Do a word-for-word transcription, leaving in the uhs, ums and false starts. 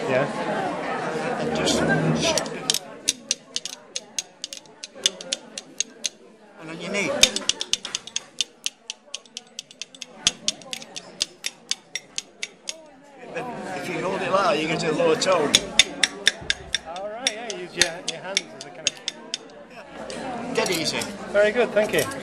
Yeah. and just and on your knee. If you hold it like that, you get a lower tone. All right, yeah, use your, your hands as a kind of... Dead easy. Very good, thank you.